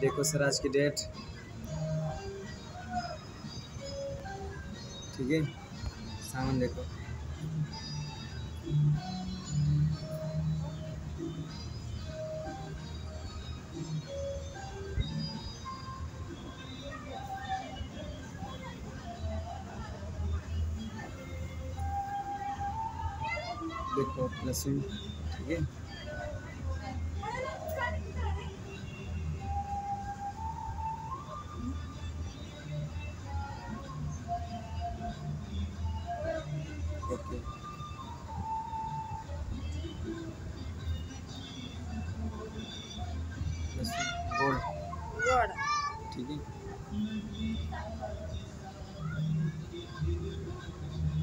देखो सर आज की डेट, ठीक है। सामान देखो, देखो लहसुन, ठीक है। ओके, लहसुन गोल्ड, ठीक है।